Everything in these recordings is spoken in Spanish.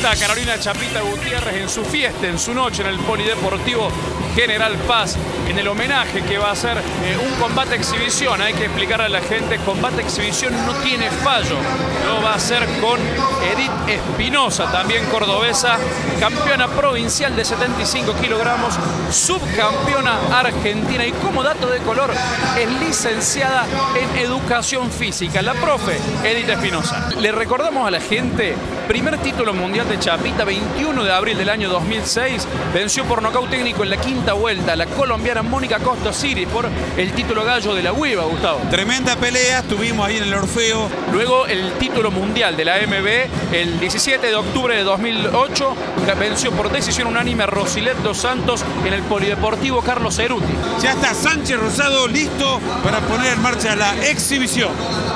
está Carolina Chapita Gutiérrez en su fiesta, en su noche en el Polideportivo General Paz, en el homenaje que va a ser un combate exhibición. Hay que explicarle a la gente, combate exhibición no tiene fallo. Lo va a hacer con Edith Espinosa, también cordobesa, campeona provincial de 75 kilogramos, subcampeona argentina y como dato de color es licenciada en Educación Física. La profe Edith Espinosa. Le recordamos a la gente, primer título mundial de Chapita, 21 de abril del año 2006, venció por nocaut técnico en la quinta vuelta a la colombiana Mónica Costa Siri por el título gallo de la Huiva, Gustavo. Tremenda pelea, estuvimos ahí en el Orfeo. Luego el título mundial de la AMB, el 17 de octubre de 2008, venció por decisión unánime a Rosilet dos Santos en el Polideportivo Carlos Ceruti. Ya está Sánchez Rosado listo para poner en marcha la exhibición.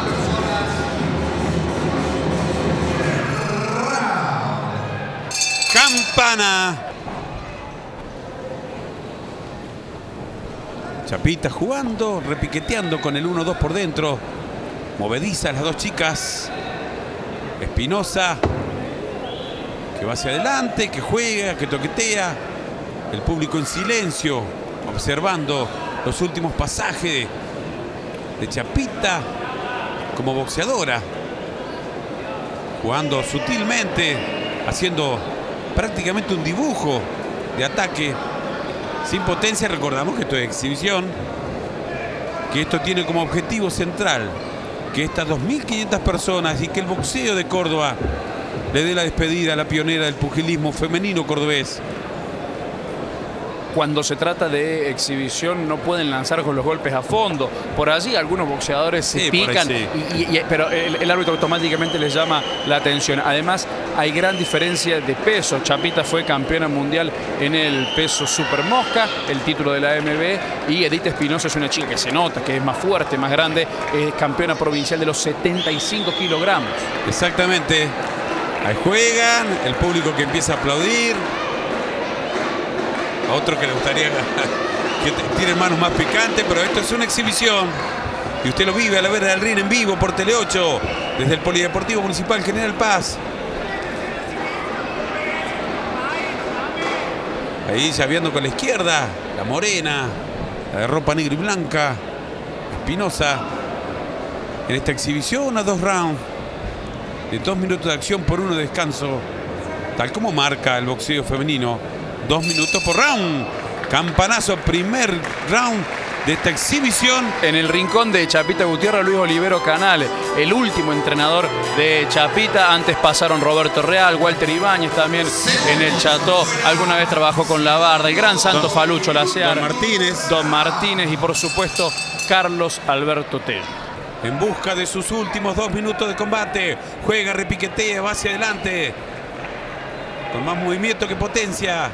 Campana. Chapita jugando, repiqueteando con el 1-2 por dentro. Movedizas las dos chicas. Espinosa, que va hacia adelante, que juega, que toquetea. El público en silencio, observando los últimos pasajes de Chapita como boxeadora. Jugando sutilmente, haciendo prácticamente un dibujo de ataque. Sin potencia, recordamos que esto es exhibición, que esto tiene como objetivo central que estas 2.500 personas y que el boxeo de Córdoba le dé la despedida a la pionera del pugilismo femenino cordobés. Cuando se trata de exhibición no pueden lanzar con los golpes a fondo. Por allí algunos boxeadores se pican, pero el árbitro automáticamente les llama la atención. Además, hay gran diferencia de peso. Chapita fue campeona mundial en el peso super mosca, el título de la AMB, y Edith Espinosa es una chica que se nota que es más fuerte, más grande, es campeona provincial de los 75 kilogramos. Exactamente. Ahí juegan, el público que empieza a aplaudir. A otro que le gustaría que tiene manos más picantes, pero esto es una exhibición. Y usted lo vive a la vera del ring en vivo por Tele 8, desde el Polideportivo Municipal General Paz. Ahí llaveando con la izquierda, la morena, la de ropa negra y blanca, Espinosa. En esta exhibición a 2 rounds, de 2 minutos de acción por 1 de descanso, tal como marca el boxeo femenino. 2 minutos por round. Campanazo, primer round de esta exhibición. En el rincón de Chapita Gutiérrez, Luis Olivero Canales, el último entrenador de Chapita. Antes pasaron Roberto Real, Walter Ibáñez también en el Chateau. Alguna vez trabajó con La Barda, el gran Santo Falucho Lasear. Don Martínez y por supuesto Carlos Alberto Tello. En busca de sus últimos 2 minutos de combate. Juega, repiquetea, va hacia adelante. Con más movimiento que potencia.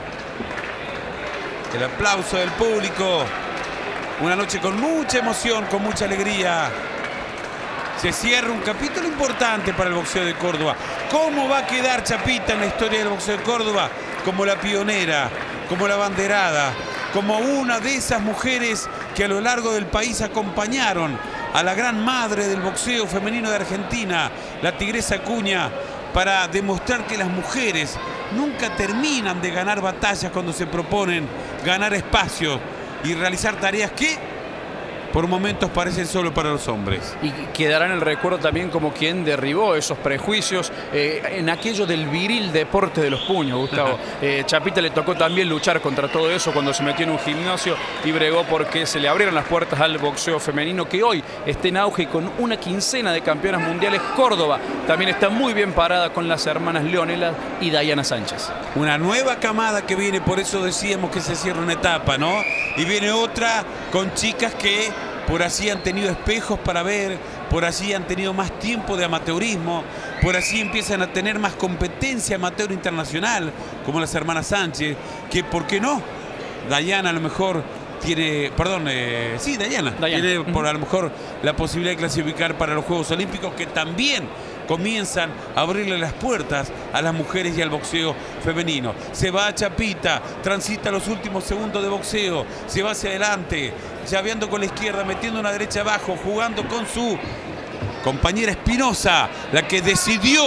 El aplauso del público. Una noche con mucha emoción, con mucha alegría. Se cierra un capítulo importante para el boxeo de Córdoba. ¿Cómo va a quedar Chapita en la historia del boxeo de Córdoba? Como la pionera, como la abanderada, como una de esas mujeres que a lo largo del país acompañaron a la gran madre del boxeo femenino de Argentina, la Tigresa Acuña, para demostrar que las mujeres nunca terminan de ganar batallas cuando se proponen ganar espacios y realizar tareas que por momentos parecen solo para los hombres. Y quedará en el recuerdo también como quien derribó esos prejuicios en aquello del viril deporte de los puños, Gustavo. Chapita le tocó también luchar contra todo eso cuando se metió en un gimnasio y bregó porque se le abrieron las puertas al boxeo femenino, que hoy está en auge y con una quincena de campeonas mundiales. Córdoba también está muy bien parada con las hermanas Leonela y Dayana Sánchez. Una nueva camada que viene, por eso decíamos que se cierra una etapa, ¿no? Y viene otra con chicas que por así han tenido espejos para ver, por así han tenido más tiempo de amateurismo, por así empiezan a tener más competencia amateur internacional, como las hermanas Sánchez, que ¿por qué no? Dayana a lo mejor tiene, perdón, sí, Dayana tiene por a lo mejor la posibilidad de clasificar para los Juegos Olímpicos, que también comienzan a abrirle las puertas a las mujeres y al boxeo femenino. Se va a Chapita, transita los últimos segundos de boxeo, se va hacia adelante, llaveando con la izquierda, metiendo una derecha abajo, jugando con su compañera Espinosa, la que decidió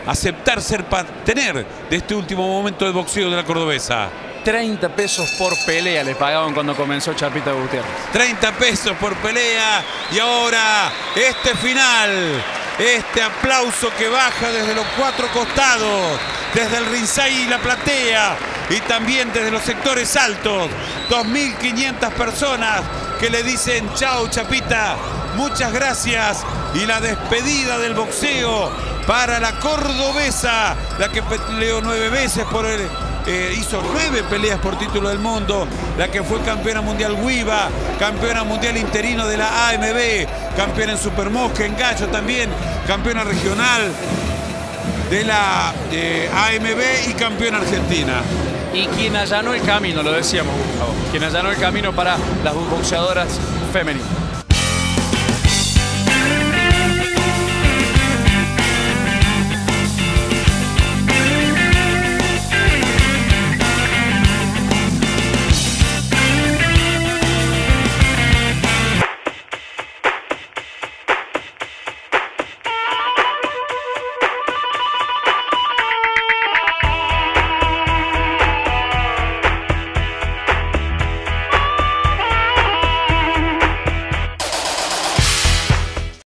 aceptar ser partener de este último momento del boxeo de la cordobesa. 30 pesos por pelea le pagaban cuando comenzó Chapita Gutiérrez. 30 pesos por pelea y ahora este final, este aplauso que baja desde los 4 costados, desde el ringside y la platea y también desde los sectores altos. 2.500 personas que le dicen chao Chapita, muchas gracias, y la despedida del boxeo para la cordobesa, la que peleó 9 veces por el... hizo 9 peleas por título del mundo, la que fue campeona mundial WIBA, campeona mundial interino de la AMB, campeona en Supermosca, en Gallo también, campeona regional de la AMB y campeona argentina. Y quien allanó el camino, lo decíamos, Gustavo, quien allanó el camino para las boxeadoras femeninas.